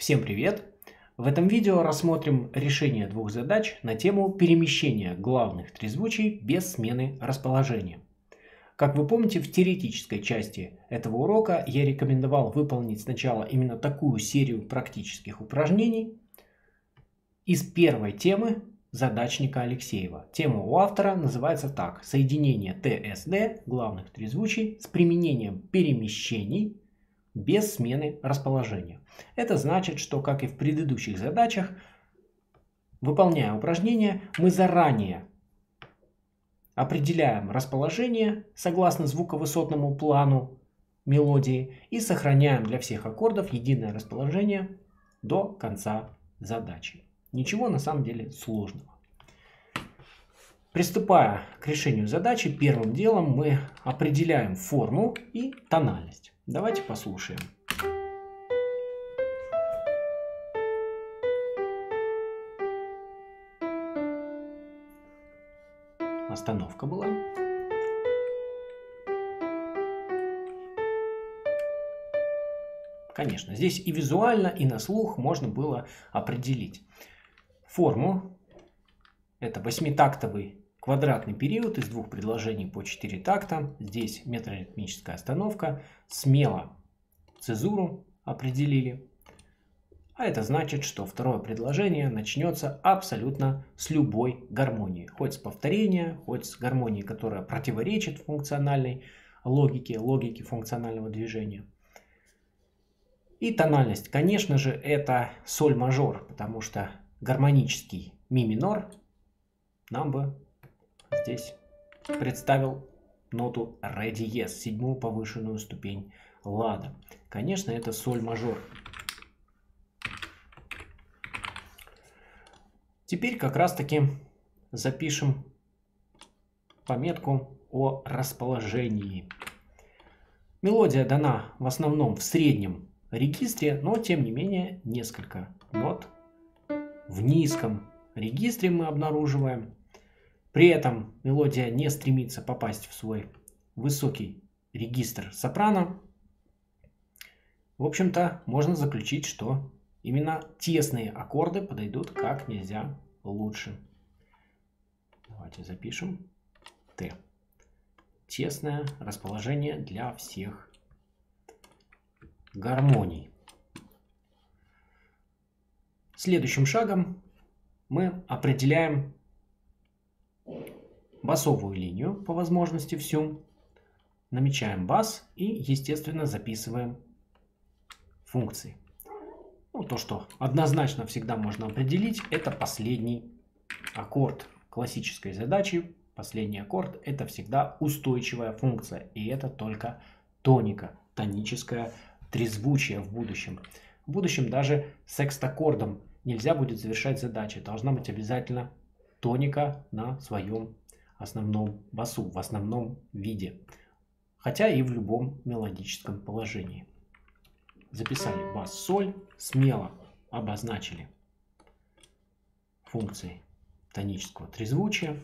Всем привет! В этом видео рассмотрим решение двух задач на тему перемещения главных трезвучий без смены расположения. Как вы помните, в теоретической части этого урока я рекомендовал выполнить сначала именно такую серию практических упражнений из первой темы задачника Алексеева. Тема у автора называется так: соединение ТСД главных трезвучий с применением перемещений без смены расположения. Это значит, что, как и в предыдущих задачах, выполняя упражнение, мы заранее определяем расположение согласно звуковысотному плану мелодии и сохраняем для всех аккордов единое расположение до конца задачи. Ничего на самом деле сложного. Приступая к решению задачи, первым делом мы определяем форму и тональность. Давайте послушаем. Остановка была. Конечно, здесь и визуально, и на слух можно было определить форму. Это восьмитактовый квадратный период из двух предложений по 4 такта. Здесь метроритмическая остановка. Смело цезуру определили. А это значит, что второе предложение начнется абсолютно с любой гармонии. Хоть с повторения, хоть с гармонии, которая противоречит функциональной логике функционального движения. И тональность, конечно же, это соль мажор, потому что гармонический ми минор нам бы здесь представил ноту ре диез, седьмую повышенную ступень лада. Конечно, это соль мажор. Теперь как раз таки запишем пометку о расположении. Мелодия дана в основном в среднем регистре, но тем не менее несколько нот в низком регистре мы обнаруживаем. При этом мелодия не стремится попасть в свой высокий регистр сопрано. В общем-то, можно заключить, что именно тесные аккорды подойдут как нельзя лучше. Давайте запишем Т. Тесное расположение для всех гармоний. Следующим шагом мы определяем басовую линию, по возможности всю. Намечаем бас и, естественно, записываем функции. То, что однозначно всегда можно определить, это последний аккорд классической задачи. Последний аккорд – это всегда устойчивая функция. И это только тоника, тоническое трезвучие в будущем. В будущем даже секстаккордом нельзя будет завершать задачи. Должна быть обязательно тоника на своем основном басу, в основном виде. Хотя и в любом мелодическом положении. Записали бас-соль, смело обозначили функции тонического трезвучия.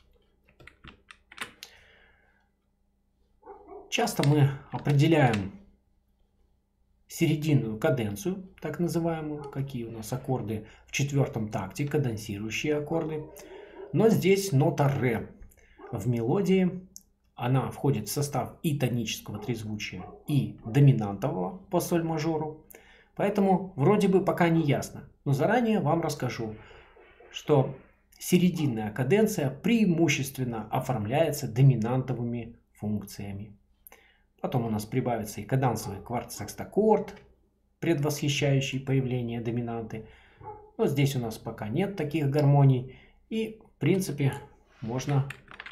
Часто мы определяем серединную каденцию, так называемую, какие у нас аккорды в четвертом такте, каденсирующие аккорды. Но здесь нота ре в мелодии. Она входит в состав и тонического трезвучия, и доминантового по соль мажору. Поэтому вроде бы пока не ясно. Но заранее вам расскажу, что серединная каденция преимущественно оформляется доминантовыми функциями. Потом у нас прибавится и кадансовый кварт-секстаккорд, предвосхищающий появление доминанты. Но здесь у нас пока нет таких гармоний. И в принципе можно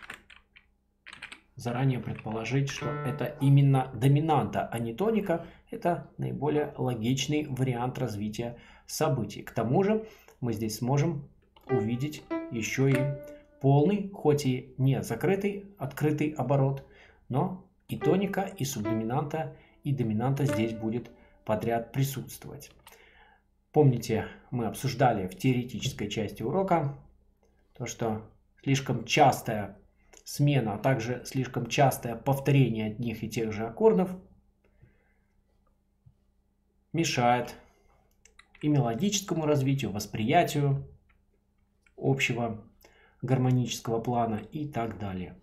заранее предположить, что это именно доминанта, а не тоника. Это наиболее логичный вариант развития событий. К тому же мы здесь сможем увидеть еще и полный, хоть и не закрытый, открытый оборот, но и тоника, и субдоминанта, и доминанта здесь будет подряд присутствовать. Помните, мы обсуждали в теоретической части урока то, что слишком частая смена, а также слишком частое повторение одних и тех же аккордов мешает и мелодическому развитию, восприятию общего гармонического плана и так далее.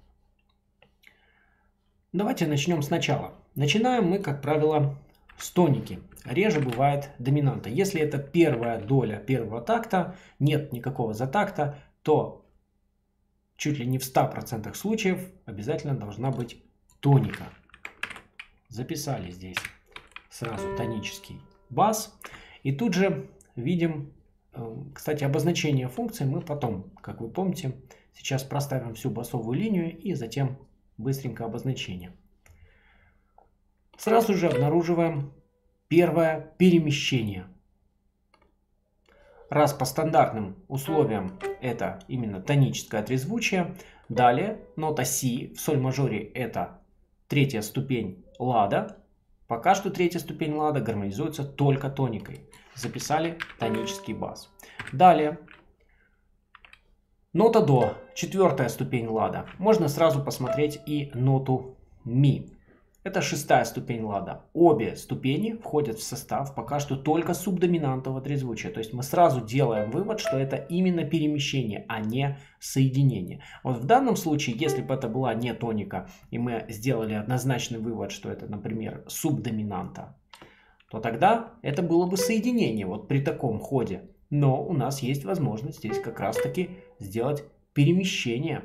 Давайте начнем сначала. Начинаем мы, как правило, с тоники. Реже бывает доминанта. Если это первая доля первого такта, нет никакого затакта, то чуть ли не в 100% случаев обязательно должна быть тоника. Записали здесь сразу тонический бас. И тут же видим, кстати, обозначение функции мы потом, как вы помните, сейчас проставим всю басовую линию и затем быстренько обозначение. Сразу же обнаруживаем первое перемещение. Раз по стандартным условиям это именно тоническое трезвучие, далее нота си в соль мажоре это третья ступень лада. Пока что третья ступень лада гармонизуется только тоникой. Записали тонический бас. Далее нота до, четвертая ступень лада. Можно сразу посмотреть и ноту ми. Это шестая ступень лада. Обе ступени входят в состав пока что только субдоминантового трезвучия. То есть мы сразу делаем вывод, что это именно перемещение, а не соединение. Вот в данном случае, если бы это была не тоника, и мы сделали однозначный вывод, что это, например, субдоминанта, то тогда это было бы соединение вот при таком ходе. Но у нас есть возможность здесь как раз таки сделать перемещение.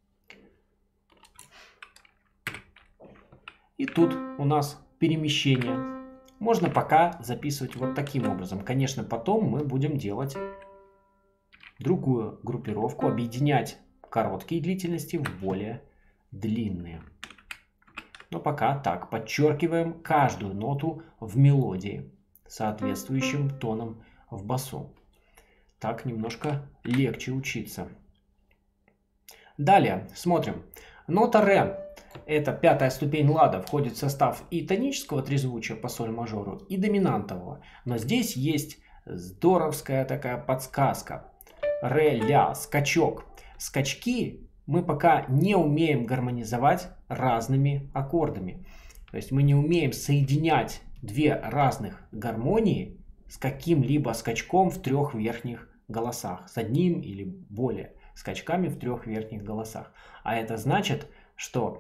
И тут у нас перемещение. Можно пока записывать вот таким образом. Конечно, потом мы будем делать другую группировку, объединять короткие длительности в более длинные. Но пока так, подчеркиваем каждую ноту в мелодии, соответствующим тоном в басу. Так немножко легче учиться. Далее смотрим. Нота ре. Это пятая ступень лада, входит в состав и тонического трезвучия по соль мажору, и доминантового. Но здесь есть здоровская такая подсказка. Ре, ля, скачок. Скачки мы пока не умеем гармонизовать разными аккордами. То есть мы не умеем соединять две разных гармонии с каким-либо скачком в трех верхних голосах. С одним или более скачками в трех верхних голосах. А это значит, что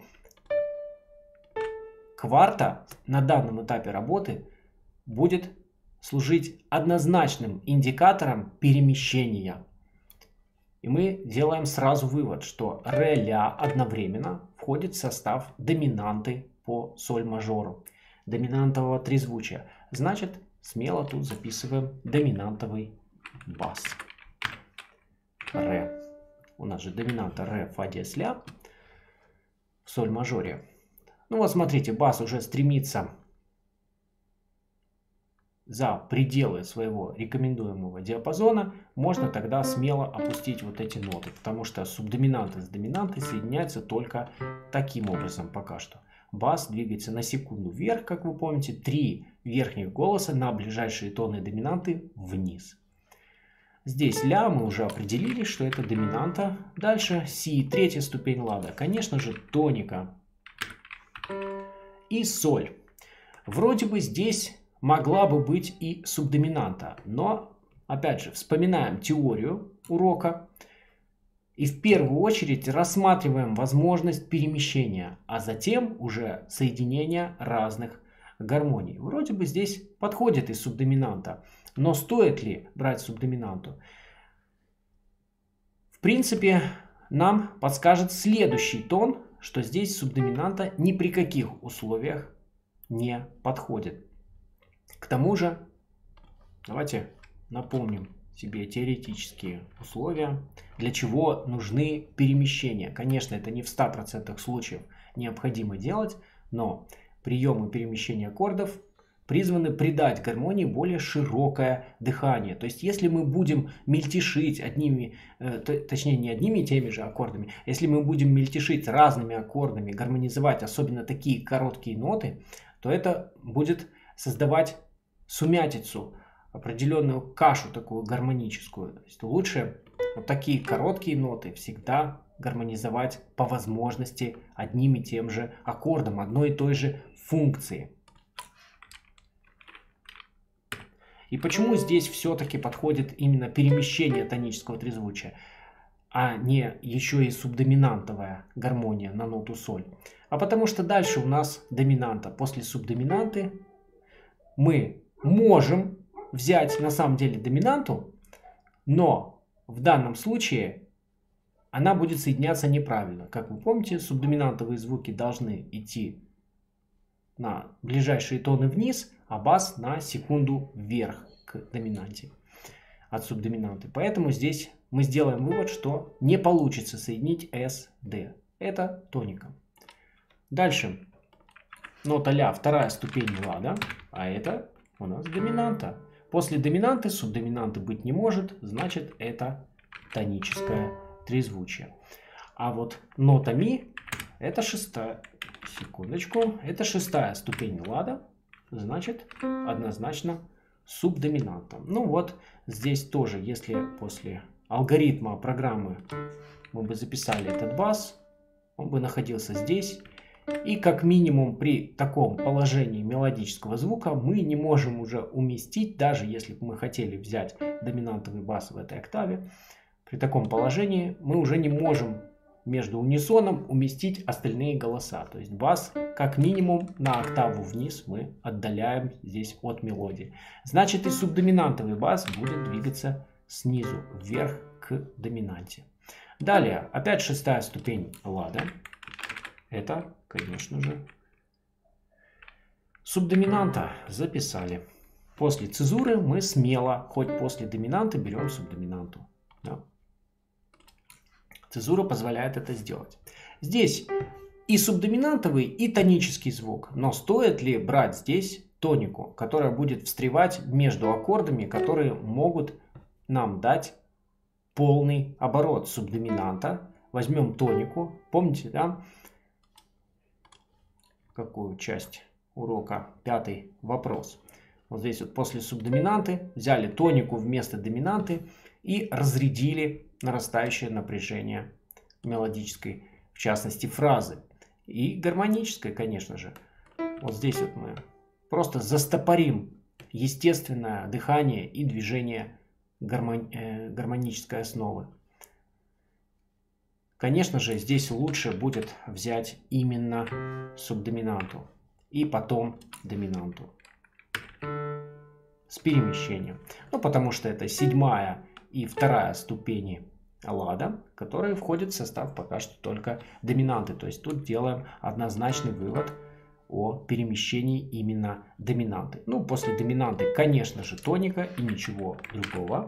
кварта на данном этапе работы будет служить однозначным индикатором перемещения. И мы делаем сразу вывод, что ре, ля одновременно входит в состав доминанты по соль мажору, доминантового трезвучия. Значит, смело тут записываем доминантовый бас. Ре. У нас же доминанта ре, фа диез, ля в соль мажоре. Ну вот смотрите, бас уже стремится за пределы своего рекомендуемого диапазона. Можно тогда смело опустить вот эти ноты, потому что субдоминанты с доминантой соединяются только таким образом пока что. Бас двигается на секунду вверх, как вы помните, 3 верхних голоса на ближайшие тоны доминанты вниз. Здесь ля мы уже определили, что это доминанта. Дальше си, третья ступень лада. Конечно же, тоника. И соль. Вроде бы здесь могла бы быть и субдоминанта. Но, опять же, вспоминаем теорию урока. И в первую очередь рассматриваем возможность перемещения, а затем уже соединения разных гармоний. Вроде бы здесь подходит и субдоминанта. Но стоит ли брать субдоминанту? В принципе, нам подскажет следующий тон, что здесь субдоминанта ни при каких условиях не подходит. К тому же, давайте напомним себе теоретические условия, для чего нужны перемещения. Конечно, это не в 100% случаев необходимо делать, но приемы перемещения аккордов призваны придать гармонии более широкое дыхание. То есть, если мы будем мельтешить одними, точнее не одними и теми же аккордами, если мы будем мельтешить разными аккордами, гармонизовать особенно такие короткие ноты, то это будет создавать сумятицу, определенную кашу такую гармоническую. То есть, лучше вот такие короткие ноты всегда гармонизовать по возможности одним и тем же аккордом, одной и той же функции. И почему здесь все-таки подходит именно перемещение тонического трезвучия, а не еще и субдоминантовая гармония на ноту соль? А потому что дальше у нас доминанта. После субдоминанты мы можем взять на самом деле доминанту, но в данном случае она будет соединяться неправильно. Как вы помните, субдоминантовые звуки должны идти на ближайшие тоны вниз, а бас на секунду вверх к доминанте от субдоминанты. Поэтому здесь мы сделаем вывод, что не получится соединить S, D. Это тоника. Дальше. Нота ля, вторая ступень ла, а это у нас доминанта. После доминанты субдоминанты быть не может, значит это тоническое трезвучие. А вот нота ми это шестая. Секундочку. Это шестая ступень лада. Значит, однозначно субдоминанта. Ну вот, здесь тоже, если после алгоритма программы мы бы записали этот бас, он бы находился здесь. И как минимум при таком положении мелодического звука мы не можем уже уместить, даже если бы мы хотели взять доминантовый бас в этой октаве, при таком положении мы уже не можем между унисоном уместить остальные голоса. То есть бас как минимум на октаву вниз мы отдаляем здесь от мелодии. Значит и субдоминантовый бас будет двигаться снизу вверх к доминанте. Далее опять шестая ступень лада. Это, конечно же, субдоминанта. Записали. После цезуры мы смело, хоть после доминанты, берем субдоминанту. Да. Цезура позволяет это сделать. Здесь и субдоминантовый, и тонический звук. Но стоит ли брать здесь тонику, которая будет встревать между аккордами, которые могут нам дать полный оборот субдоминанта? Возьмем тонику. Помните, да? Какую часть урока? Пятый вопрос. Вот здесь вот после субдоминанты взяли тонику вместо доминанты и разрядили нарастающее напряжение мелодической, в частности, фразы. И гармонической, конечно же. Вот здесь вот мы просто застопорим естественное дыхание и движение гармонической основы. Конечно же, здесь лучше будет взять именно субдоминанту и потом доминанту с перемещением. Ну, потому что это седьмая и вторая ступени лада, которые входят в состав пока что только доминанты. То есть тут делаем однозначный вывод о перемещении именно доминанты. Ну, после доминанты, конечно же, тоника и ничего другого.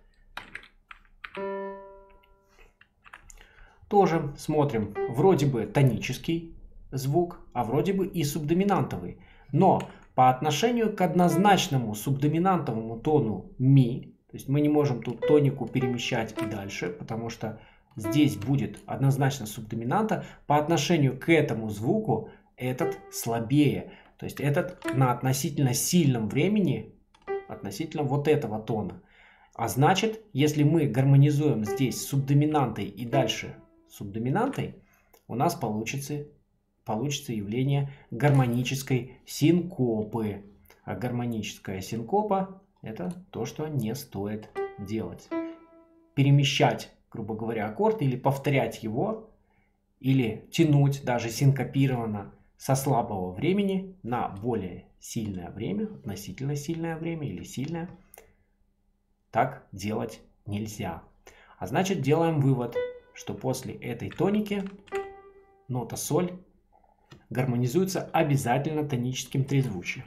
Тоже смотрим, вроде бы тонический звук, а вроде бы и субдоминантовый. Но по отношению к однозначному субдоминантовому тону ми, то есть мы не можем тут тонику перемещать и дальше, потому что здесь будет однозначно субдоминанта, по отношению к этому звуку этот слабее. То есть этот на относительно сильном времени, относительно вот этого тона. А значит, если мы гармонизуем здесь субдоминантой и дальше субдоминантой, у нас получится явление гармонической синкопы. А гармоническая синкопа — это то, что не стоит делать. Перемещать, грубо говоря, аккорд или повторять его, или тянуть даже синкопированно со слабого времени на более сильное время, относительно сильное время или сильное, так делать нельзя. А значит, делаем вывод, что после этой тоники нота соль гармонизуется обязательно тоническим трезвучием.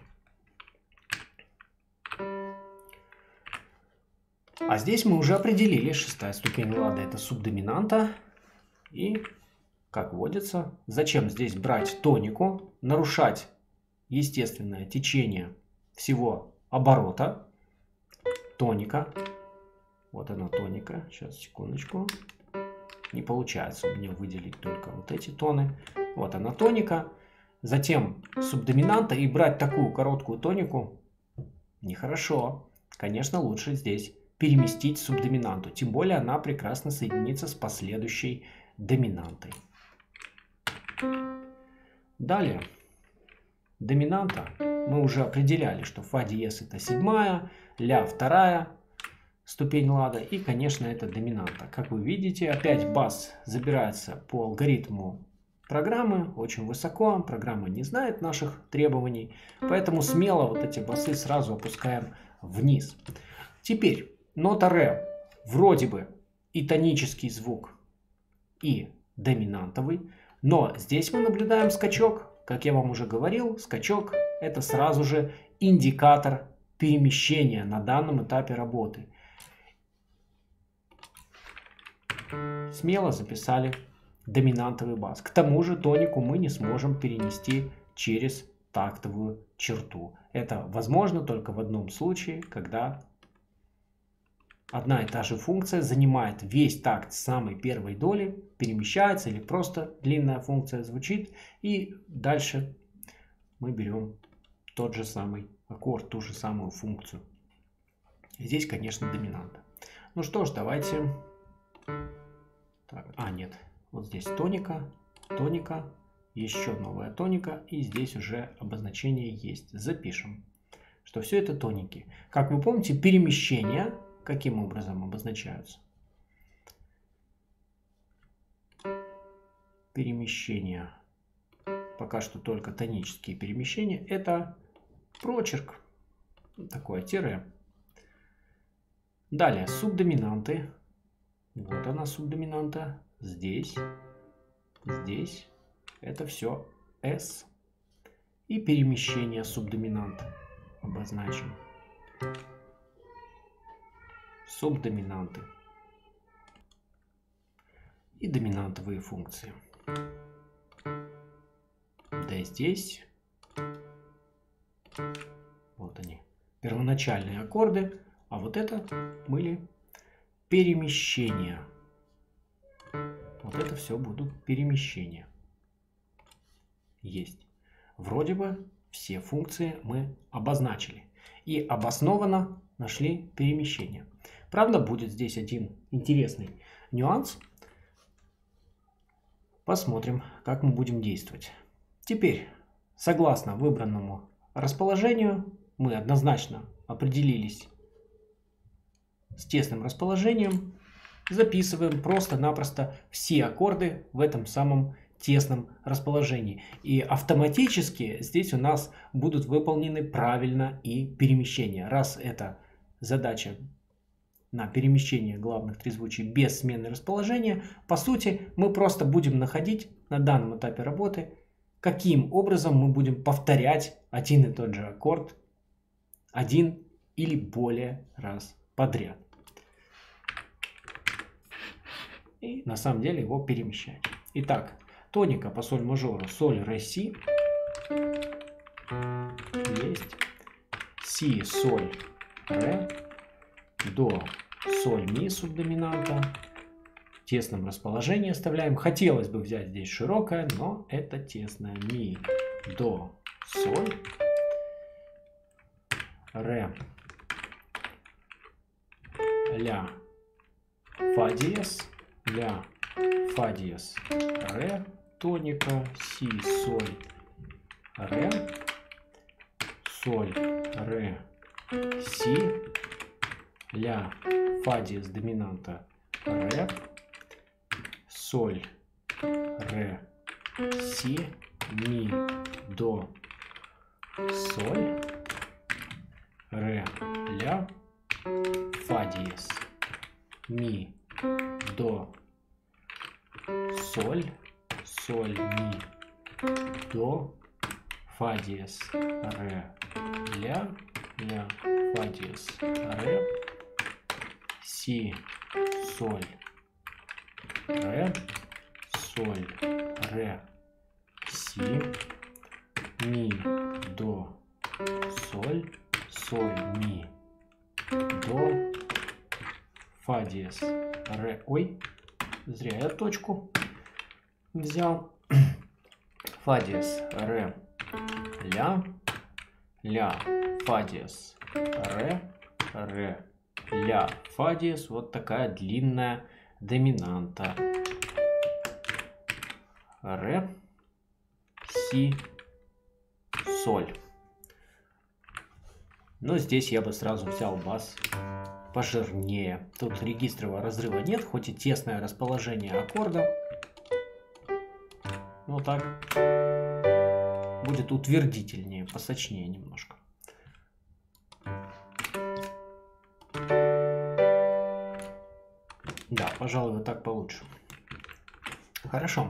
А здесь мы уже определили, шестая ступень лада — это субдоминанта. И, как водится, зачем здесь брать тонику, нарушать естественное течение всего оборота. Тоника. Вот она тоника. Сейчас, секундочку. Не получается у меня выделить только вот эти тоны. Вот она тоника. Затем субдоминанта. И брать такую короткую тонику нехорошо. Конечно, лучше здесь переместить субдоминанту. Тем более она прекрасно соединится с последующей доминантой. Далее. доминанта. Мы уже определяли, что фа диез это седьмая, ля вторая ступень лада и, конечно, это доминанта. Как вы видите, опять бас забирается по алгоритму программы очень высоко. Программа не знает наших требований, поэтому смело вот эти басы сразу опускаем вниз. Теперь нота ре вроде бы и тонический звук, и доминантовый, но здесь мы наблюдаем скачок. Как я вам уже говорил, скачок это сразу же индикатор перемещения на данном этапе работы. Смело записали доминантовый бас. К тому же тонику мы не сможем перенести через тактовую черту. Это возможно только в одном случае, когда одна и та же функция занимает весь такт с самой первой доли, перемещается или просто длинная функция звучит, и дальше мы берем тот же самый аккорд, ту же самую функцию. Здесь, конечно, доминанта. Ну что ж, давайте... Так, нет. Вот здесь тоника, тоника, еще новая тоника, и здесь уже обозначение есть. Запишем, что все это тоники. Как вы помните, перемещения каким образом обозначаются? Перемещения, пока что только тонические перемещения, это прочерк, такое тире. Далее субдоминанты. Вот она субдоминанта. Здесь, здесь. Это все S. И перемещение субдоминанта обозначим. Субдоминанты. И доминантовые функции. Да, здесь. Вот они. Первоначальные аккорды. А вот это были перемещения. Вот это все будут перемещения. Есть. Вроде бы все функции мы обозначили. И обоснованно нашли перемещение. Правда, будет здесь один интересный нюанс. Посмотрим, как мы будем действовать. Теперь, согласно выбранному расположению, мы однозначно определились с тесным расположением. Записываем просто-напросто все аккорды в этом самом тесном расположении. И автоматически здесь у нас будут выполнены правильно и перемещения. Раз это задача на перемещение главных трезвучий без смены расположения, по сути мы просто будем находить на данном этапе работы, каким образом мы будем повторять один и тот же аккорд один или более раз подряд. И на самом деле его перемещать. Итак, тоника по соль мажору, соль, ре, си. Есть. Си, соль, ре. До, соль, ми субдоминанта. В тесном расположении оставляем. Хотелось бы взять здесь широкое, но это тесное. Ми, до, соль, ре, ля, фа диез, ля, фа диез, ре, тоника, си, соль, ре, соль, ре, си, ля, фа диез доминанта, ре, соль, ре, си, ми, до, соль, ре, ля, фа диез, ми, до, соль, соль, ми, до, фа диез, ре, ля, ля, фа диез, ре, си, соль, ре, соль, ре, си, ми, до, соль, соль, ми, до, фа диез, ре. Ой, зря я точку взял. Фа диез, ре, ля, ля, фа диез, ре, ля, фа диез. Вот такая длинная доминанта. Ре, си, соль. Но здесь я бы сразу взял бас пожирнее. Тут регистрового разрыва нет, хоть и тесное расположение аккорда. Но так будет утвердительнее, посочнее немножко. Да, пожалуй, вот так получше. Хорошо.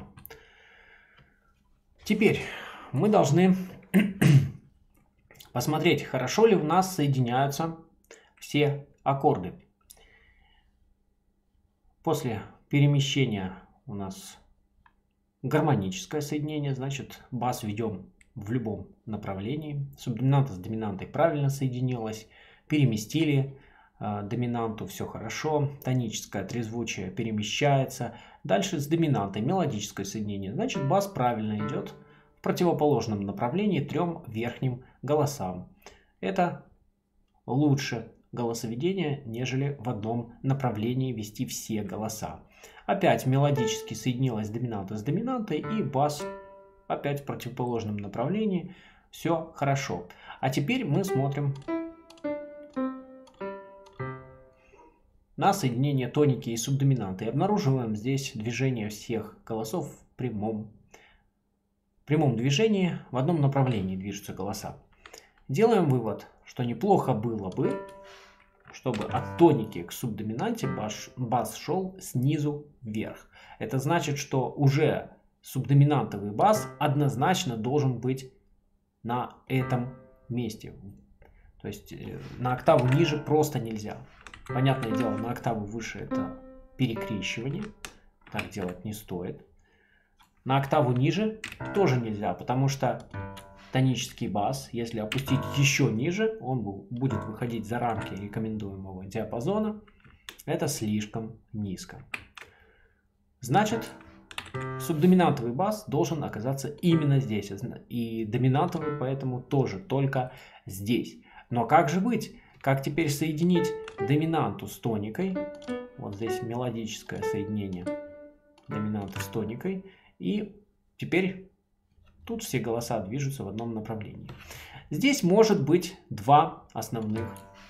Теперь мы должны посмотреть, хорошо ли у нас соединяются все аккорды. После перемещения у нас гармоническое соединение, значит бас ведем в любом направлении. Субдоминанта с доминантой правильно соединилась, переместили доминанту, все хорошо. Тоническое трезвучие перемещается. Дальше с доминантой мелодическое соединение, значит бас правильно идет в противоположном направлении трем верхним голосам. Это лучше голосоведение, нежели в одном направлении вести все голоса. Опять мелодически соединилась доминанта с доминантой, и бас опять в противоположном направлении. Все хорошо. А теперь мы смотрим на соединение тоники и субдоминанты. И обнаруживаем здесь движение всех голосов в прямом движении. В одном направлении движутся голоса. Делаем вывод, что неплохо было бы, чтобы от тоники к субдоминанте бас шел снизу вверх. Это значит, что уже субдоминантовый бас однозначно должен быть на этом месте. То есть на октаву ниже просто нельзя. Понятное дело, на октаву выше это перекрещивание. Так делать не стоит. На октаву ниже тоже нельзя, потому что тонический бас, если опустить еще ниже, он будет выходить за рамки рекомендуемого диапазона. Это слишком низко. Значит, субдоминантовый бас должен оказаться именно здесь. И доминантовый поэтому тоже только здесь. Но как же быть? Как теперь соединить доминанту с тоникой? Вот здесь мелодическое соединение доминанты с тоникой. И теперь тут все голоса движутся в одном направлении. Здесь может быть два основных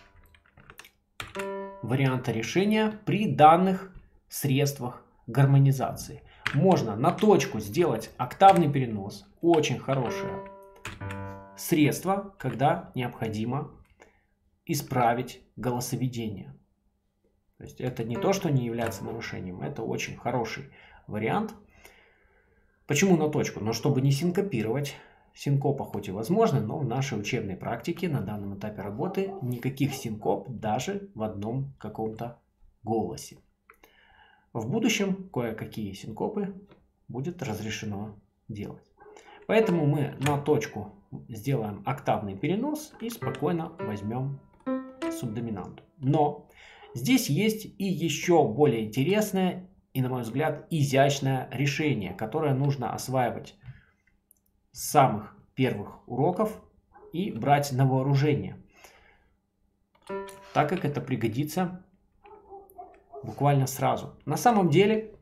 варианта решения при данных средствах гармонизации. Можно на точку сделать октавный перенос. Очень хорошее средство, когда необходимо исправить голосоведение. То есть это не то, что не является нарушением, это очень хороший вариант. Почему на точку? Но чтобы не синкопировать. Синкопа хоть и возможно, но в нашей учебной практике на данном этапе работы никаких синкоп даже в одном каком-то голосе. В будущем кое-какие синкопы будет разрешено делать. Поэтому мы на точку сделаем октавный перенос и спокойно возьмем субдоминанту. Но здесь есть и еще более интересное и, на мой взгляд, изящное решение, которое нужно осваивать с самых первых уроков и брать на вооружение, так как это пригодится буквально сразу. На самом деле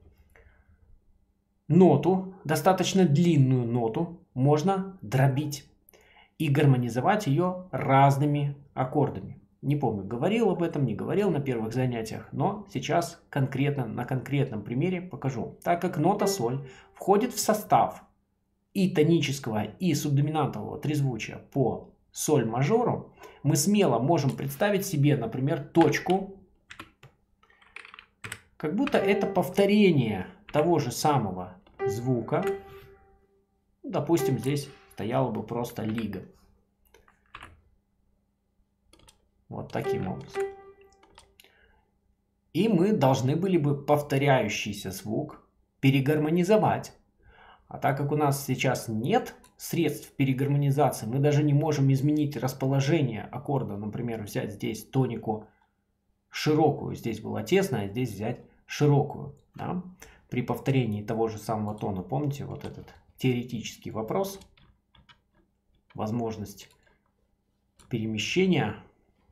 ноту, достаточно длинную ноту, можно дробить и гармонизовать ее разными аккордами. Не помню, говорил об этом, не говорил на первых занятиях, но сейчас конкретно на конкретном примере покажу. Так как нота соль входит в состав и тонического, и субдоминантового трезвучия по соль мажору, мы смело можем представить себе, например, точку, как будто это повторение того же самого звука. Допустим, здесь стояла бы просто лига. Вот таким образом. И мы должны были бы повторяющийся звук перегармонизовать. А так как у нас сейчас нет средств перегармонизации, мы даже не можем изменить расположение аккорда. Например, взять здесь тонику широкую, здесь была тесная, а здесь взять широкую. Да? При повторении того же самого тона, помните вот этот теоретический вопрос, возможность перемещения,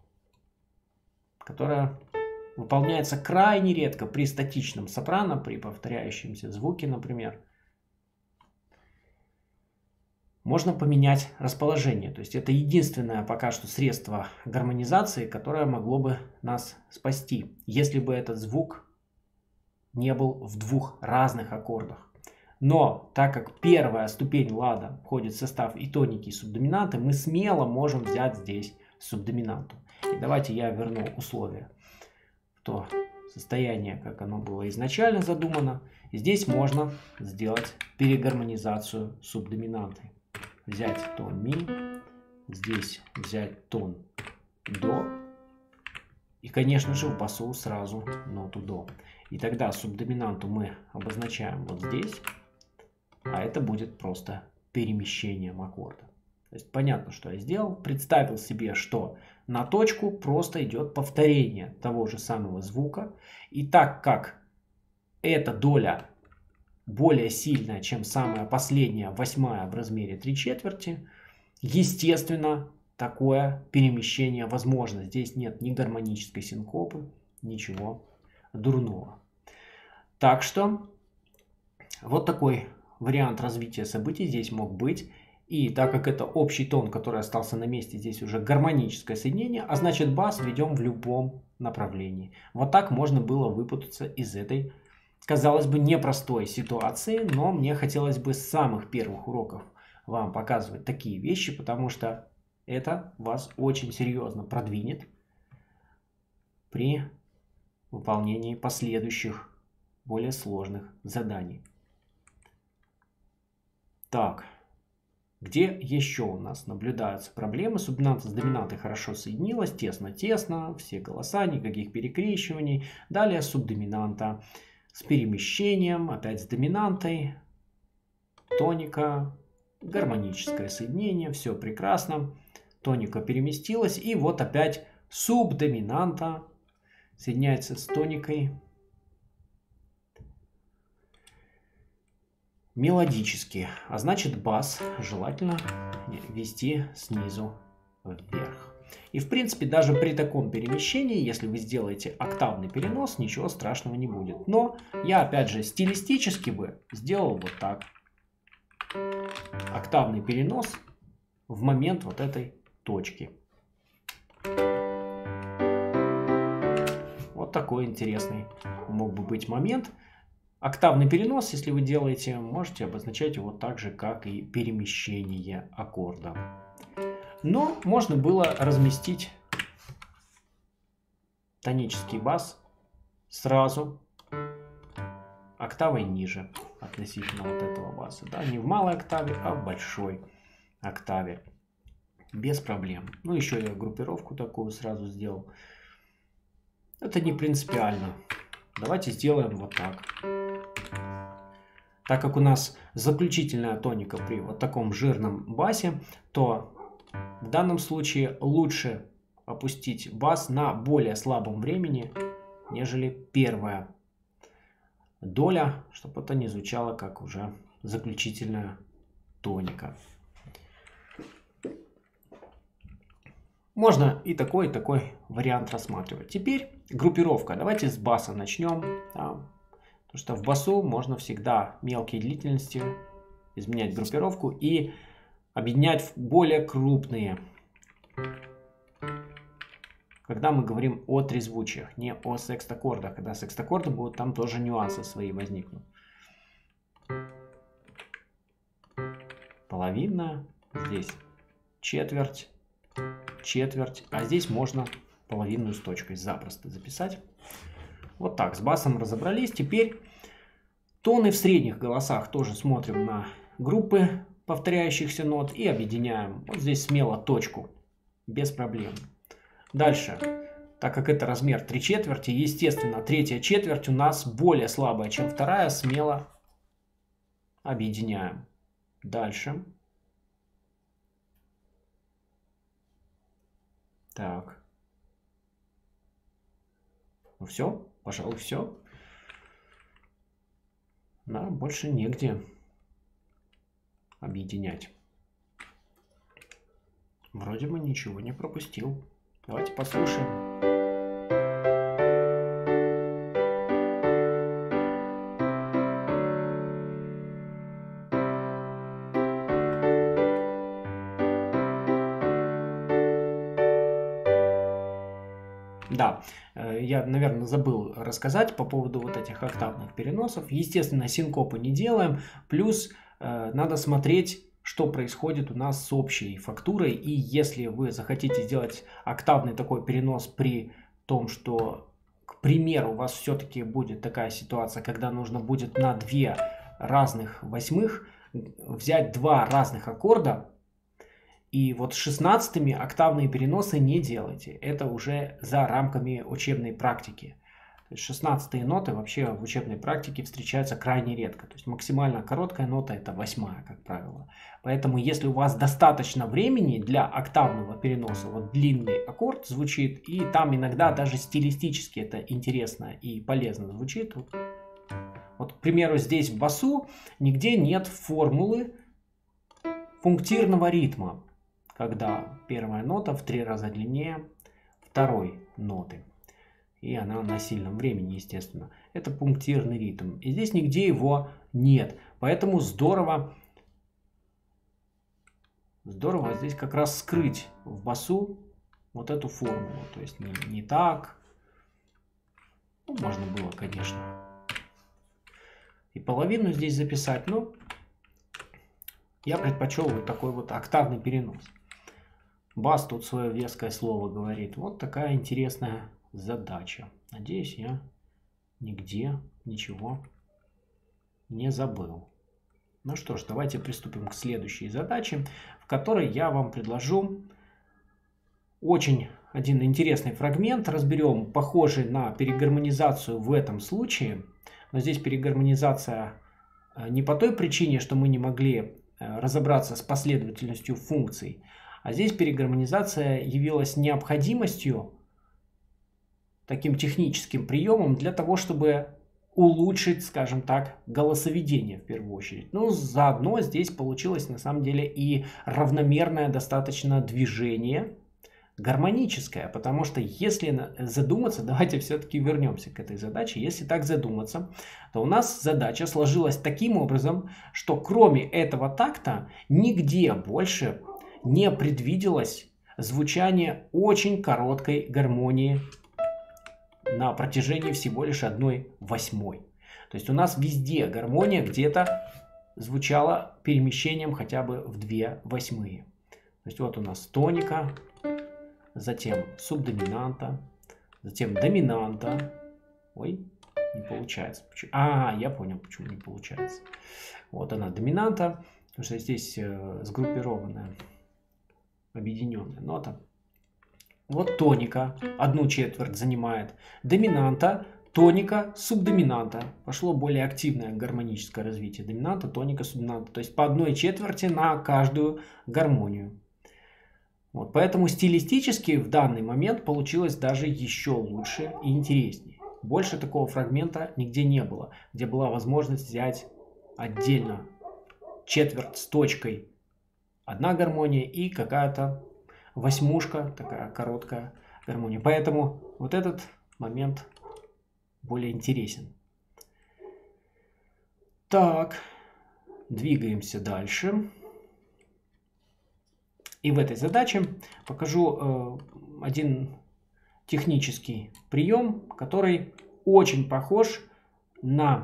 которая выполняется крайне редко при статичном сопрано, при повторяющемся звуке, например. можно поменять расположение. То есть это единственное пока что средство гармонизации, которое могло бы нас спасти, если бы этот звук не был в двух разных аккордах. Но так как первая ступень лада входит в состав и тоники, и субдоминанты, мы смело можем взять здесь субдоминанту. И давайте я верну условие в то состояние, как оно было изначально задумано. И здесь можно сделать перегармонизацию субдоминанты. Взять тон ми, здесь взять тон до. И, конечно же, в басу сразу ноту до. И тогда субдоминанту мы обозначаем вот здесь. А это будет просто перемещением аккорда. То есть понятно, что я сделал. Представил себе, что на точку просто идет повторение того же самого звука. И так как эта доля более сильная, чем самая последняя, восьмая в размере 3/4, естественно, такое перемещение возможно. Здесь нет ни гармонической синкопы, ничего дурного. Так что вот такой вариант развития событий здесь мог быть. И так как это общий тон, который остался на месте, здесь уже гармоническое соединение, а значит бас ведем в любом направлении. Вот так можно было выпутаться из этой, казалось бы, непростой ситуации, но мне хотелось бы с самых первых уроков вам показывать такие вещи, потому что это вас очень серьезно продвинет при выполнении последующих более сложных заданий. Так, где еще у нас наблюдаются проблемы? Субдоминанта с доминантой хорошо соединилась, тесно-тесно, все голоса, никаких перекрещиваний. Далее субдоминанта с перемещением, опять с доминантой, тоника, гармоническое соединение, все прекрасно. Тоника переместилась, и вот опять субдоминанта соединяется с тоникой мелодически, а значит бас желательно вести снизу вверх. И в принципе даже при таком перемещении, если вы сделаете октавный перенос, ничего страшного не будет. Но я опять же стилистически бы сделал вот так. Октавный перенос в момент вот этой точки. Вот такой интересный мог бы быть момент. Октавный перенос, если вы делаете, можете обозначать его так же, как и перемещение аккорда. Но можно было разместить тонический бас сразу октавой ниже относительно вот этого баса. Да? Не в малой октаве, а в большой октаве. Без проблем. Ну, еще я группировку такую сразу сделал. Это не принципиально. Давайте сделаем вот так. Так как у нас заключительная тоника при вот таком жирном басе, то в данном случае лучше опустить бас на более слабом времени, нежели первая доля, чтобы это не звучало как уже заключительная тоника. Можно и такой вариант рассматривать. Теперь группировка. Давайте с баса начнем. Да. Потому что в басу можно всегда мелкие длительности изменять группировку и объединять в более крупные. Когда мы говорим о трезвучиях, не о секстаккордах. Когда секстаккорды будут, там тоже нюансы свои возникнут. Половина, здесь четверть, четверть, а здесь можно половинную с точкой запросто записать. Вот так, с басом разобрались. Теперь тоны в средних голосах тоже смотрим на группы повторяющихся нот и объединяем. Вот здесь смело точку, без проблем. Дальше, так как это размер 3/4, естественно, третья четверть у нас более слабая, чем вторая, смело объединяем. Дальше. Так. Ну все, пожалуй, все. Да, больше негде объединять. Вроде бы ничего не пропустил. Давайте послушаем. Да, я, наверное, забыл рассказать по поводу вот этих октавных переносов. Естественно, синкопы не делаем. Плюс надо смотреть, что происходит у нас с общей фактурой. И если вы захотите сделать октавный такой перенос при том, что, к примеру, у вас все-таки будет такая ситуация, когда нужно будет на 2 разных восьмых взять 2 разных аккорда, и вот с 16-ми октавные переносы не делайте. Это уже за рамками учебной практики. 16-е ноты вообще в учебной практике встречаются крайне редко. То есть максимально короткая нота это 8-я, как правило. Поэтому если у вас достаточно времени для октавного переноса, вот длинный аккорд звучит, и там иногда даже стилистически это интересно и полезно звучит. Вот, к примеру, здесь в басу нигде нет формулы пунктирного ритма, когда первая нота в 3 раза длиннее второй ноты. И она на сильном времени, естественно. Это пунктирный ритм. И здесь нигде его нет. Поэтому здорово здесь как раз скрыть в басу вот эту формулу. То есть не так. Ну, можно было, конечно, и половину здесь записать. Но я предпочел вот такой вот октавный перенос. Бас тут свое веское слово говорит. Вот такая интересная задача. Надеюсь, я нигде ничего не забыл. Ну что ж, давайте приступим к следующей задаче, в которой я вам предложу очень один интересный фрагмент. Разберем похожий на перегармонизацию в этом случае. Но здесь перегармонизация не по той причине, что мы не могли разобраться с последовательностью функций, а здесь перегармонизация явилась необходимостью, таким техническим приемом для того, чтобы улучшить, скажем так, голосоведение в первую очередь. Ну, заодно здесь получилось на самом деле и равномерное достаточно движение гармоническое, потому что если задуматься, давайте все-таки вернемся к этой задаче, если так задуматься, то у нас задача сложилась таким образом, что кроме этого такта нигде больше не предвиделось звучание очень короткой гармонии на протяжении всего лишь 1/8. То есть у нас везде гармония где-то звучала перемещением хотя бы в 2/8. То есть вот у нас тоника, затем субдоминанта, затем доминанта. Ой, не получается. Я понял, почему не получается. Вот она, доминанта, потому что здесь сгруппированная, объединенная нота. Вот тоника, 1/4 занимает. Доминанта, тоника, субдоминанта. Пошло более активное гармоническое развитие. Доминанта, тоника, субдоминанта. То есть по 1/4 на каждую гармонию. Вот, поэтому стилистически в данный момент получилось даже еще лучше и интереснее. Больше такого фрагмента нигде не было, где была возможность взять отдельно четверть с точкой, одна гармония и какая-то восьмушка, такая короткая гармония. Поэтому вот этот момент более интересен. Так, двигаемся дальше. И в этой задаче покажу один технический прием, который очень похож на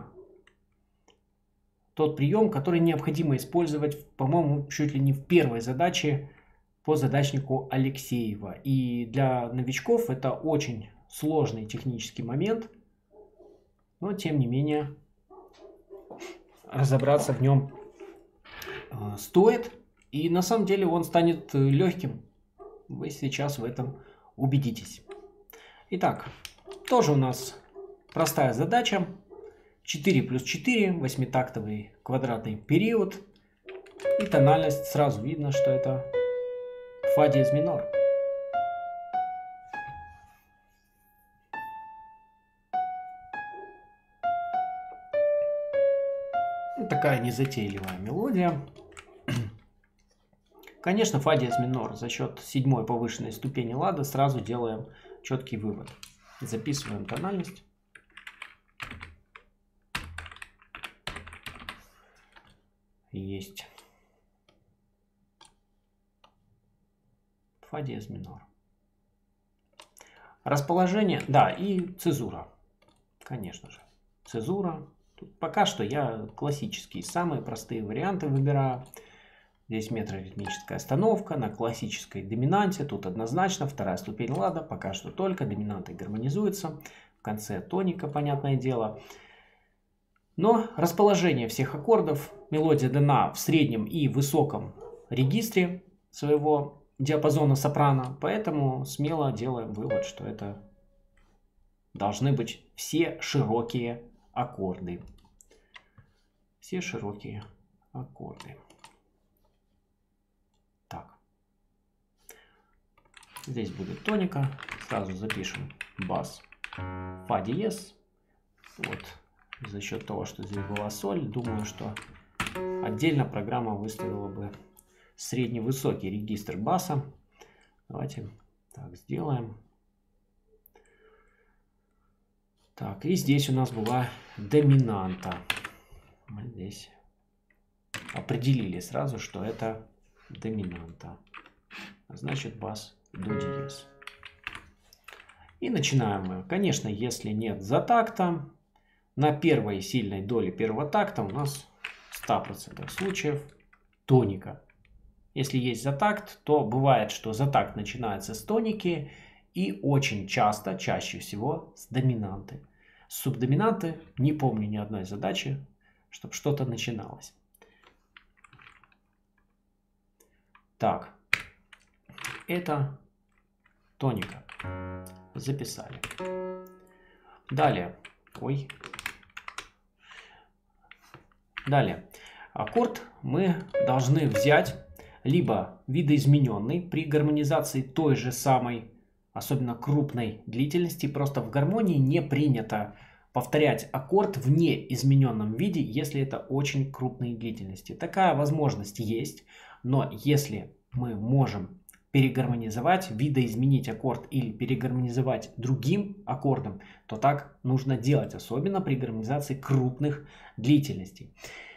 тот прием, который необходимо использовать, по-моему, чуть ли не в первой задаче по задачнику Алексеева. И для новичков это очень сложный технический момент, но тем не менее разобраться в нем стоит. И на самом деле он станет легким. Вы сейчас в этом убедитесь. Итак, тоже у нас простая задача. 4 плюс 4, 8-тактовый квадратный период. И тональность сразу видно, что это фа диез минор. Такая незатейливая мелодия. Конечно, фа диез минор за счет 7-й повышенной ступени лада сразу делаем четкий вывод. Записываем тональность. Есть. Фа диез минор. Расположение, да, и цезура. Конечно же, цезура. Тут пока что я классические, самые простые варианты выбираю. Здесь метроритмическая остановка на классической доминанте. Тут однозначно вторая ступень лада. Пока что только доминанты гармонизуются. В конце тоника, понятное дело. Но расположение всех аккордов, мелодия дана в среднем и высоком регистре своего диапазона сопрано. Поэтому смело делаем вывод, что это должны быть все широкие аккорды. Все широкие аккорды. Так. Здесь будет тоника. Сразу запишем бас. Фа диез. Вот. За счет того, что здесь была соль, думаю, что отдельно программа выставила бы средневысокий регистр баса. Давайте так сделаем. Так, и здесь у нас была доминанта. Мы здесь определили сразу, что это доминанта. Значит, бас до диез. И начинаем мы. Конечно, если нет затакта, на первой сильной доле первого такта у нас в 100% случаев тоника. Если есть затакт, то бывает, что затакт начинается с тоники и очень часто, чаще всего, с доминанты. С субдоминанты не помню ни одной задачи, чтобы что-то начиналось. Так, это тоника. Записали. Далее. Ой. Далее. Аккорд мы должны взять либо видоизмененный при гармонизации той же самой, особенно крупной длительности. Просто в гармонии не принято повторять аккорд в неизмененном виде, если это очень крупные длительности. Такая возможность есть, но если мы можем перегармонизовать, видоизменить аккорд или перегармонизовать другим аккордом, то так нужно делать, особенно при гармонизации крупных длительностей.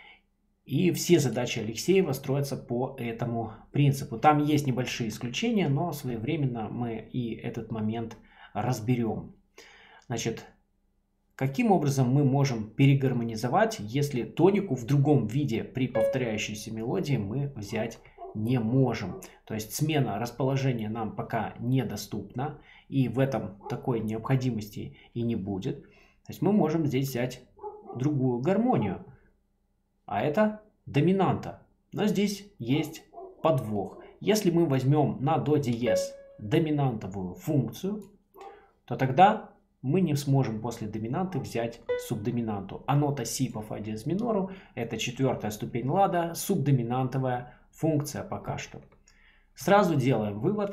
И все задачи Алексеева строятся по этому принципу. Там есть небольшие исключения, но своевременно мы и этот момент разберем. Значит, каким образом мы можем перегармонизовать, если тонику в другом виде при повторяющейся мелодии мы взять не можем? То есть смена расположения нам пока недоступна, и в этом такой необходимости и не будет. То есть мы можем здесь взять другую гармонию, а это доминанта. Но здесь есть подвох. Если мы возьмем на до диез доминантовую функцию, то тогда мы не сможем после доминанты взять субдоминанту. А нота си по фа диез минору — это 4-я ступень лада, субдоминантовая функция пока что. Сразу делаем вывод,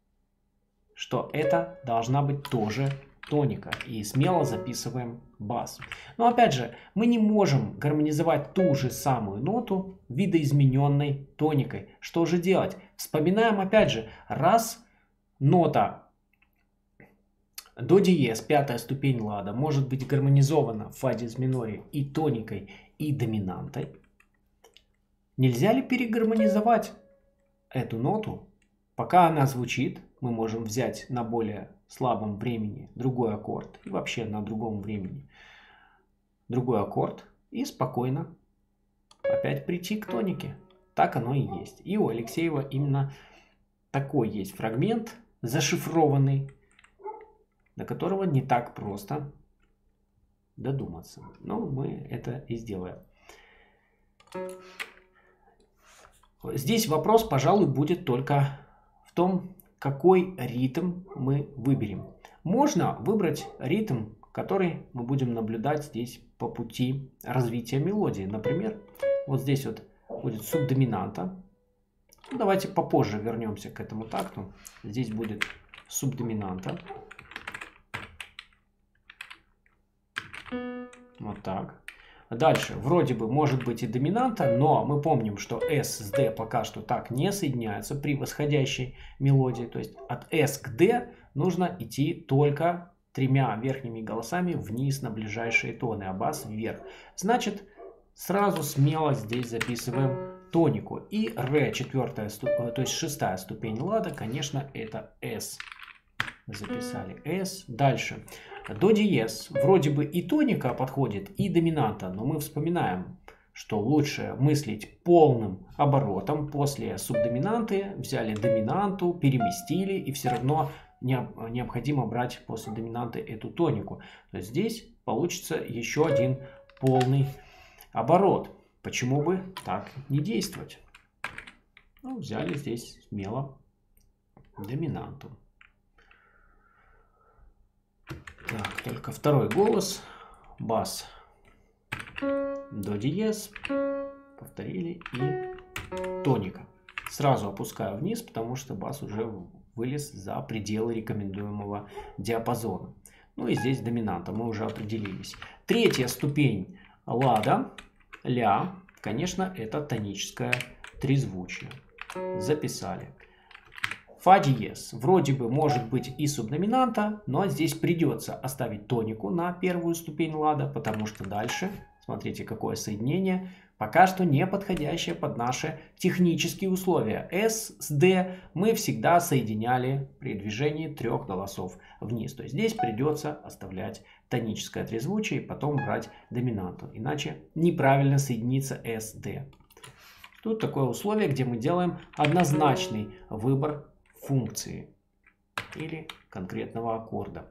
что это должна быть тоже тоника. И смело записываем бас. Но опять же, мы не можем гармонизовать ту же самую ноту видоизмененной тоникой. Что же делать? Вспоминаем опять же, раз нота до диез, 5-я ступень лада, может быть гармонизована в фа диез миноре и тоникой, и доминантой, нельзя ли перегармонизовать эту ноту? Пока она звучит, мы можем взять на более слабом времени другой аккорд и вообще на другом времени другой аккорд и спокойно опять прийти к тонике. Так оно и есть. И у Алексеева именно такой есть фрагмент зашифрованный, до которого не так просто додуматься. Но мы это и сделаем. Здесь вопрос, пожалуй, будет только в том, какой ритм мы выберем. Можно выбрать ритм, который мы будем наблюдать здесь по пути развития мелодии. Например, вот здесь вот будет субдоминанта. Давайте попозже вернемся к этому такту. Здесь будет субдоминанта. Вот так. Дальше, вроде бы может быть и доминанта, но мы помним, что S с D пока что так не соединяются при восходящей мелодии. То есть от S к D нужно идти только 3 верхними голосами вниз на ближайшие тоны, а бас вверх. Значит, сразу смело здесь записываем тонику. И Ре, 4-я, то есть 6-я ступень лада, конечно, это S. Записали S. Дальше. До диез. Вроде бы и тоника подходит, и доминанта, но мы вспоминаем, что лучше мыслить полным оборотом. После субдоминанты взяли доминанту, переместили, и все равно необходимо брать после доминанты эту тонику. То есть здесь получится еще один полный оборот. Почему бы так не действовать? Ну, взяли здесь смело доминанту. Так, только второй голос. Бас. До диез. Повторили. И тоника. Сразу опускаю вниз, потому что бас уже вылез за пределы рекомендуемого диапазона. Ну и здесь доминанта. Мы уже определились. Третья ступень лада. Ля. Конечно, это тоническое трезвучие. Записали. Фа диез. Вроде бы может быть и субдоминанта, но здесь придется оставить тонику на первую ступень лада, потому что дальше, смотрите, какое соединение, пока что не подходящее под наши технические условия. S с D мы всегда соединяли при движении трех голосов вниз. То есть здесь придется оставлять тоническое трезвучие и потом брать доминанту. Иначе неправильно соединится S, D. Тут такое условие, где мы делаем однозначный выбор функции или конкретного аккорда.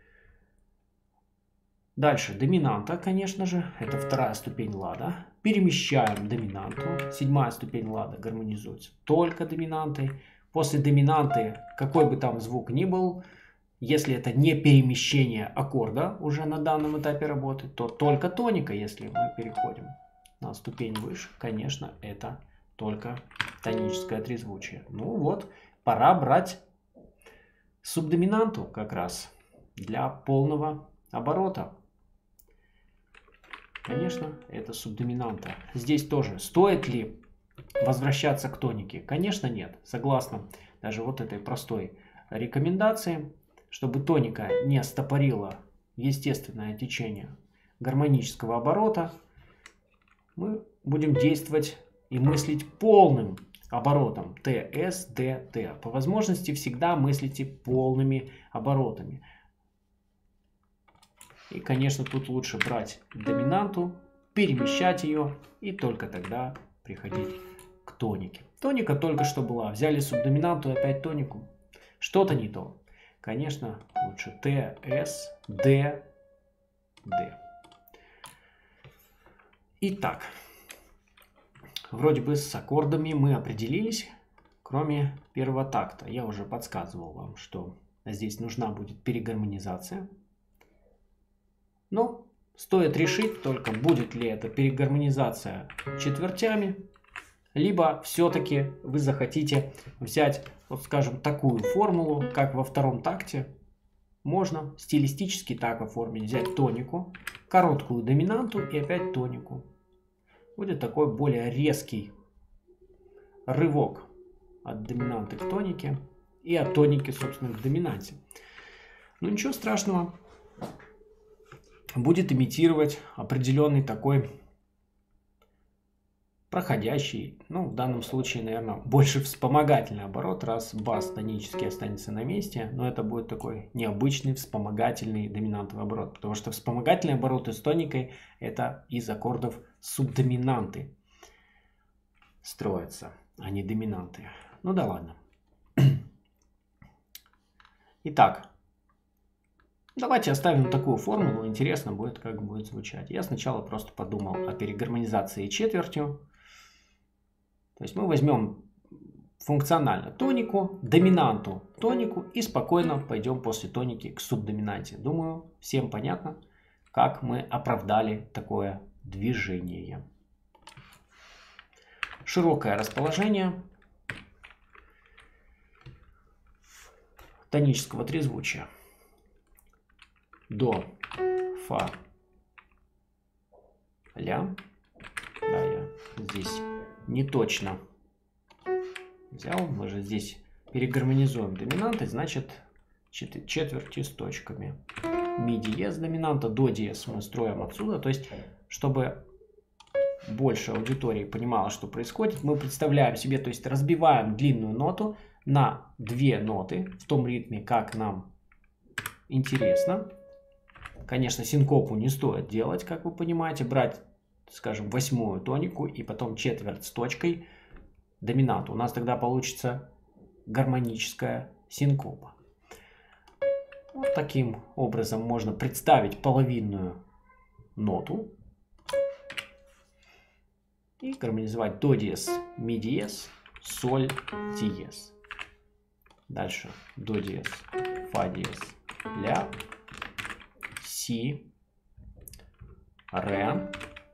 Дальше доминанта, конечно же, это вторая ступень лада. Перемещаем доминанту. Седьмая ступень лада гармонизуется только доминантой. После доминанты, какой бы там звук ни был, если это не перемещение аккорда уже на данном этапе работы, то только тоника, если мы переходим на ступень выше, конечно, это только тоническое трезвучие. Ну вот, пора брать субдоминанту как раз для полного оборота. Конечно, это субдоминанта. Здесь тоже стоит ли возвращаться к тонике? Конечно, нет. Согласно даже вот этой простой рекомендации, чтобы тоника не стопорила естественное течение гармонического оборота, мы будем действовать и мыслить полным оборотом Т, С, Д, Т. По возможности всегда мыслите полными оборотами. И, конечно, тут лучше брать доминанту, перемещать ее и только тогда приходить к тонике. Тоника только что была. Взяли субдоминанту и опять тонику. Что-то не то. Конечно, лучше Т, С, Д, Д. Итак, вроде бы с аккордами мы определились, кроме первого такта. Я уже подсказывал вам, что здесь нужна будет перегармонизация. Но стоит решить только, будет ли это перегармонизация четвертями, либо все-таки вы захотите взять, вот скажем, такую формулу, как во втором такте. Можно стилистически так оформить, взять тонику, короткую доминанту и опять тонику. Будет такой более резкий рывок от доминанты к тонике и от тоники, собственно, к доминанте. Но ничего страшного. Будет имитировать определенный такой проходящий, ну в данном случае, наверное, больше вспомогательный оборот, раз бас тонический останется на месте, но это будет такой необычный вспомогательный доминантовый оборот, потому что вспомогательные обороты с тоникой это из аккордов субдоминанты строятся, а не доминанты. Ну да ладно. Итак. Давайте оставим такую формулу, интересно будет, как будет звучать. Я сначала просто подумал о перегармонизации четвертью. То есть мы возьмем функционально тонику, доминанту, тонику и спокойно пойдем после тоники к субдоминанте. Думаю, всем понятно, как мы оправдали такое движение. Широкое расположение тонического трезвучия. До, фа, ля. Да, я здесь не точно взял. Мы же здесь перегармонизуем доминанты, значит четверти с точками. Ми диез доминанта, до диез мы строим отсюда. То есть, чтобы больше аудитории понимала, что происходит, мы представляем себе, то есть разбиваем длинную ноту на две ноты в том ритме, как нам интересно. Конечно, синкопу не стоит делать, как вы понимаете. Брать, скажем, 8-ю тонику и потом четверть с точкой доминанту. У нас тогда получится гармоническая синкопа. Вот таким образом можно представить половинную ноту и гармонизовать до диез, ми диез, соль, диез. Дальше до диез, фа диез, ля, си, ре,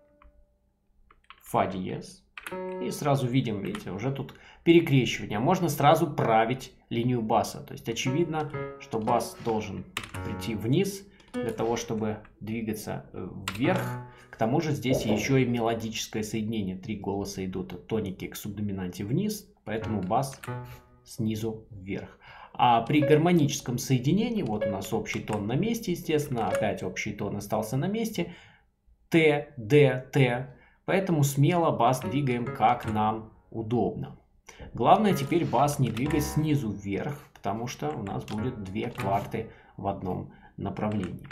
фа диез. И сразу видим, видите, уже тут перекрещивание. Можно сразу править линию баса. То есть очевидно, что бас должен прийти вниз для того, чтобы двигаться вверх. К тому же здесь еще и мелодическое соединение. 3 голоса идут от тоники к субдоминанте вниз, поэтому бас снизу вверх. А при гармоническом соединении, вот у нас общий тон на месте, естественно, опять общий тон остался на месте. Т, Д, Т. Поэтому смело бас двигаем как нам удобно. Главное теперь бас не двигать снизу вверх, потому что у нас будет 2 кварты в одном направлении.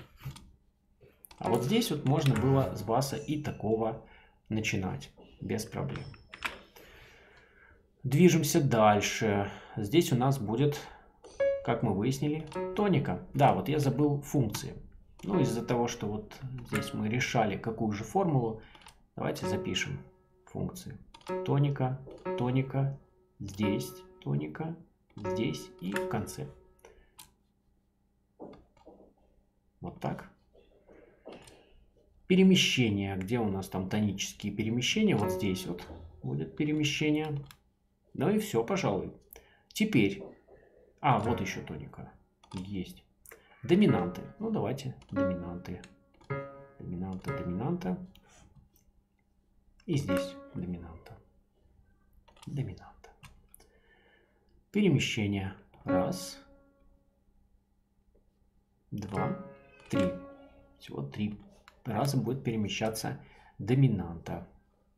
А вот здесь вот можно было с баса и такого начинать без проблем. Движемся дальше. Здесь у нас будет, как мы выяснили, тоника. Да, вот я забыл функции. Ну, из-за того, что вот здесь мы решали, какую же формулу, давайте запишем функции. Тоника, тоника, здесь тоника, здесь и в конце. Вот так. Перемещение. Где у нас там тонические перемещения? Вот здесь вот будет перемещение. Ну и все, пожалуй. Теперь. А, вот еще тоника. Есть. Доминанты. Ну, давайте доминанты. Доминанта, доминанта. И здесь доминанта. Доминанта. Перемещение. 1, 2, 3. Всего 3 раза будет перемещаться доминанта.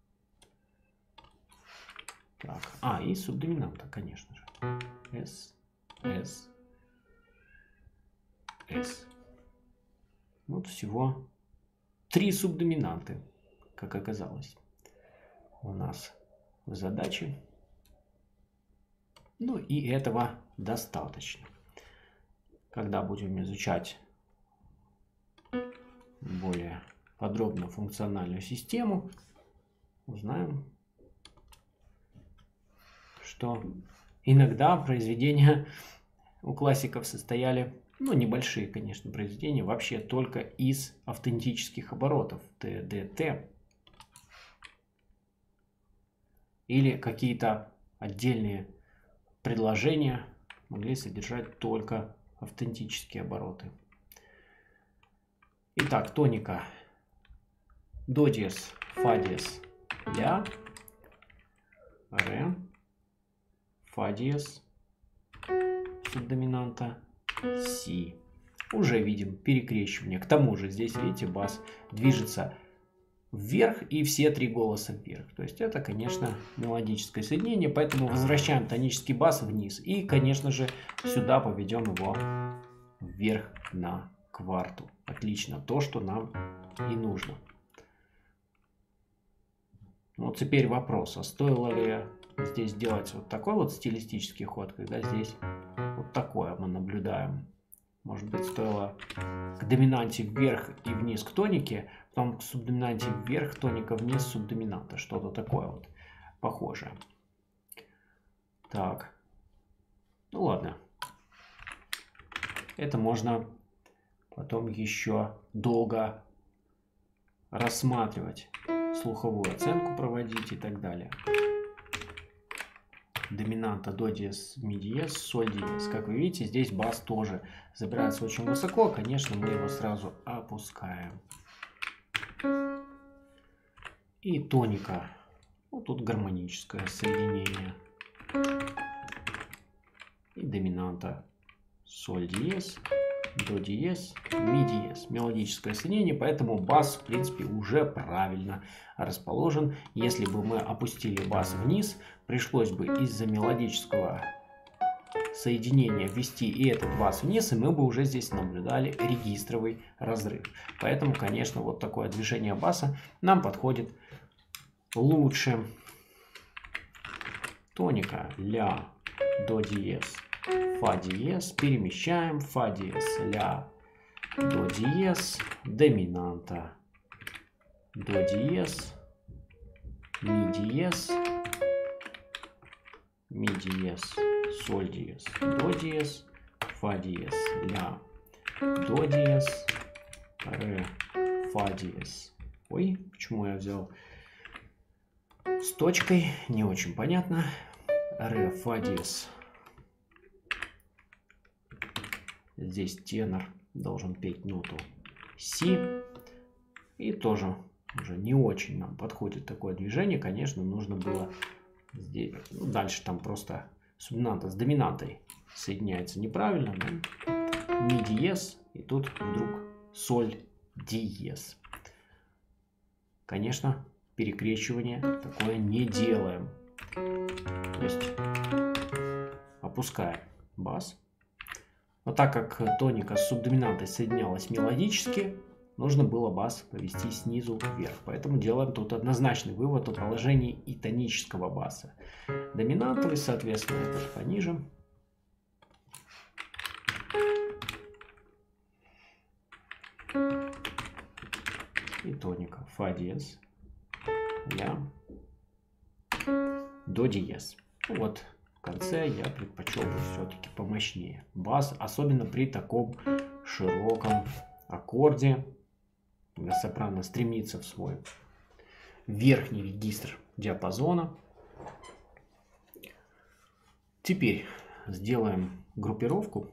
Так, и субдоминанта, конечно же. S, S, S. Вот всего 3 субдоминанты, как оказалось, у нас в задаче. Ну и этого достаточно. Когда будем изучать более подробно функциональную систему, узнаем, что иногда произведения у классиков состояли, ну, небольшие, конечно, произведения, вообще только из автентических оборотов Т, Д, Т. Или какие-то отдельные предложения могли содержать только автентические обороты. Итак, тоника. До диез, фа диез, ля, ре, фа диез, субдоминанта, си. Уже видим перекрещивание. К тому же здесь, видите, бас движется вверх и все 3 голоса вверх. То есть это, конечно, мелодическое соединение, поэтому возвращаем тонический бас вниз. И, конечно же, сюда поведем его вверх на кварту. Отлично, то, что нам и нужно. Вот теперь вопрос, а стоило ли здесь делать вот такой вот стилистический ход, когда здесь вот такое мы наблюдаем. Может быть, стоило к доминанте вверх и вниз к тонике, потом к субдоминанте вверх, тоника вниз, субдоминанта. Что-то такое вот похожее. Так. Ну ладно. Это можно потом еще долго рассматривать, слуховую оценку проводить и так далее. Доминанта до диез, ми диез, соль диез. Как вы видите, здесь бас тоже забирается очень высоко. Конечно, мы его сразу опускаем. И тоника. Вот тут гармоническое соединение. И доминанта соль диез, до диез, ми диез. Мелодическое соединение, поэтому бас, в принципе, уже правильно расположен. Если бы мы опустили бас вниз, пришлось бы из-за мелодического соединение ввести и этот бас вниз, и мы бы уже здесь наблюдали регистровый разрыв. Поэтому, конечно, вот такое движение баса нам подходит лучше. Тоника, ля, до диез, фа диез, перемещаем, фа диез, ля, до диез, доминанта, до диез, ми диез, соль диез, до диез, фа диез, ля, до диез, ре, фа диез. Ой, почему я взял с точкой, не очень понятно. Ре, фа диез. Здесь тенор должен петь ноту си. И тоже уже не очень нам подходит такое движение. Конечно, нужно было здесь... Ну, дальше там просто субдоминанта с доминантой соединяется неправильно. Да? Ми диез. И тут вдруг соль диез. Конечно, перекрещивание такое не делаем. То есть опускаем бас. Но так как тоника с субдоминантой соединялась мелодически, нужно было бас повести снизу вверх. Поэтому делаем тут однозначный вывод о положении и тонического баса. Доминантовый, соответственно, этот пониже. И тоника. Фа диез, ля, до диез. Вот в конце я предпочел бы все-таки помощнее бас, особенно при таком широком аккорде, когда сопрано стремится в свой верхний регистр диапазона. Теперь сделаем группировку.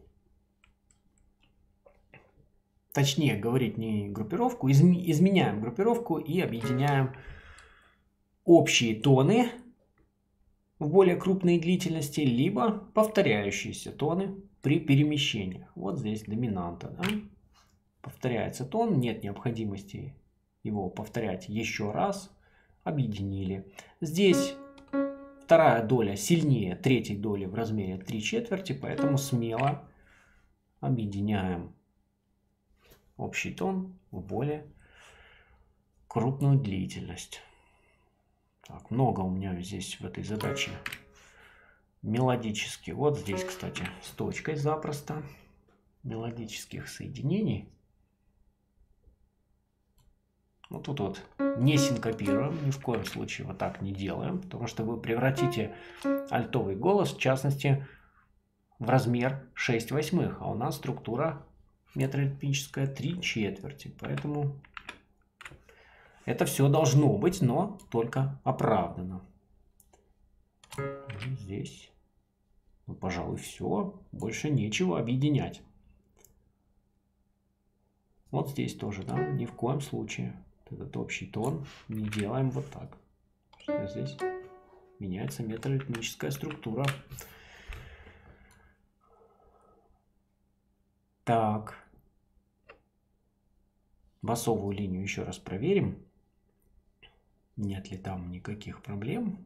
Точнее говорить не группировку, изменяем группировку и объединяем общие тоны в более крупной длительности, либо повторяющиеся тоны при перемещениях. Вот здесь доминанта. Да? Повторяется тон, нет необходимости его повторять еще раз. Объединили. Здесь вторая доля сильнее третьей доли в размере 3/4, поэтому смело объединяем общий тон в более крупную длительность. Так, много у меня здесь в этой задаче мелодически. Вот здесь, кстати, с точкой запросто мелодических соединений. Вот тут вот не синкопируем, ни в коем случае вот так не делаем, потому что вы превратите альтовый голос, в частности, в размер 6/8, а у нас структура метроритмическая 3/4, поэтому это все должно быть, но только оправдано. Здесь, ну, пожалуй, все, больше нечего объединять. Вот здесь тоже, да, ни в коем случае этот общий тон не делаем вот так. Что здесь меняется метроритмическая структура. Так. Басовую линию еще раз проверим. Нет ли там никаких проблем.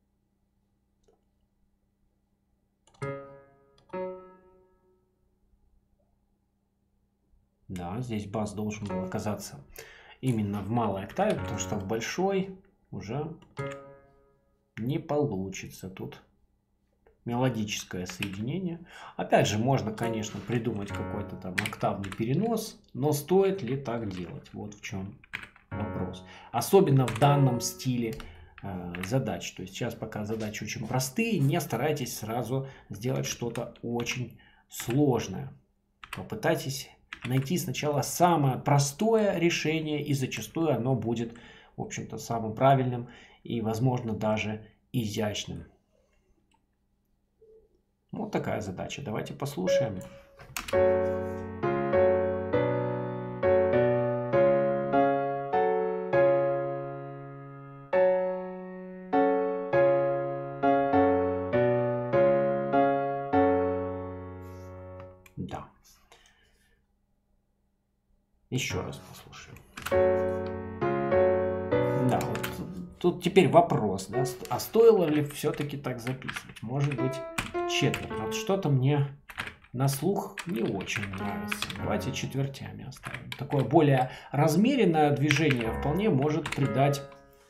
Да, здесь бас должен был оказаться именно в малой октаве, потому что в большой уже не получится. Тут мелодическое соединение. Опять же, можно, конечно, придумать какой-то там октавный перенос, но стоит ли так делать? Вот в чем вопрос. Особенно в данном стиле задач. То есть сейчас пока задачи очень простые, не старайтесь сразу сделать что-то очень сложное. Попытайтесь найти сначала самое простое решение, и зачастую оно будет, в общем-то, самым правильным и, возможно, даже изящным. Вот такая задача. Давайте послушаем. Да. Еще раз послушаем. Да, вот тут теперь вопрос, да, а стоило ли все-таки так записывать? Может быть, четверть. Вот что-то мне на слух не очень нравится. Давайте четвертями оставим. Такое более размеренное движение вполне может придать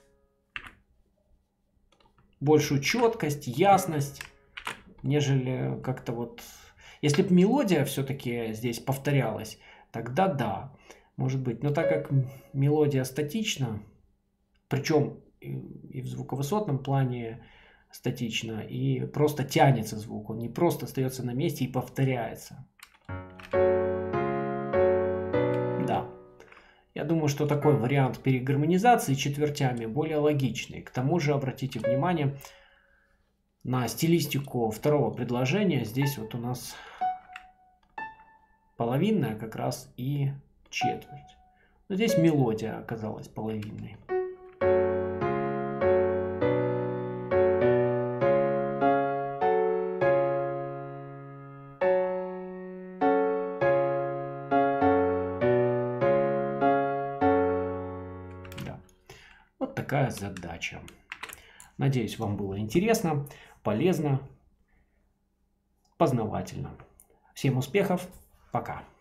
большую четкость, ясность, нежели как-то вот... Если бы мелодия все-таки здесь повторялась, тогда да, может быть. Но так как мелодия статична, причем и в звуковысотном плане статично, и просто тянется звук, он не просто остается на месте и повторяется. Да, я думаю, что такой вариант перегармонизации четвертями более логичный. К тому же обратите внимание на стилистику второго предложения. Здесь вот у нас половинная как раз и четверть. Но здесь мелодия оказалась половинной. Вот такая задача. Надеюсь, вам было интересно, полезно, познавательно. Всем успехов, пока!